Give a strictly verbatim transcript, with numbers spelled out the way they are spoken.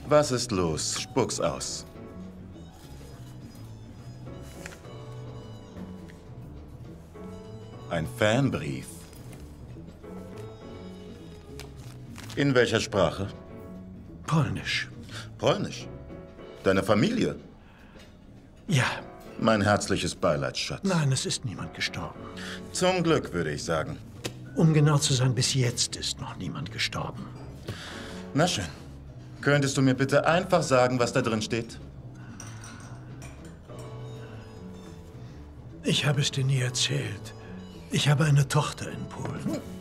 Was ist los? Spuck's aus. Ein Fanbrief. In welcher Sprache? Polnisch. Polnisch? Deine Familie? Ja. Mein herzliches Beileid, Schatz. Nein, es ist niemand gestorben. Zum Glück, würde ich sagen. Um genau zu sein, bis jetzt ist noch niemand gestorben. Na schön. Könntest du mir bitte einfach sagen, was da drin steht? Ich habe es dir nie erzählt. Ich habe eine Tochter in Polen.